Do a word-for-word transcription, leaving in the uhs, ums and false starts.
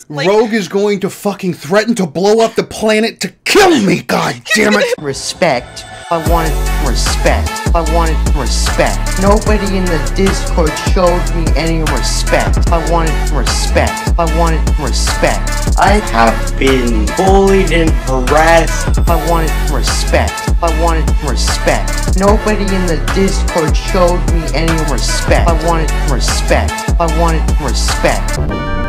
Like, Rogue is going to fucking threaten to blow up the planet to kill me, god damn it! Respect. I wanted respect. I wanted respect. Nobody in the Discord showed me any respect. I wanted respect. I wanted respect. I have been bullied and harassed. I wanted respect. I wanted respect. Nobody in the Discord showed me any respect. I wanted respect. I wanted respect.